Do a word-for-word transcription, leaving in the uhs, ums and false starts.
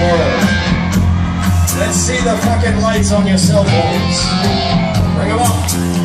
world. Let's see the fucking lights on your cell phones. Bring them up.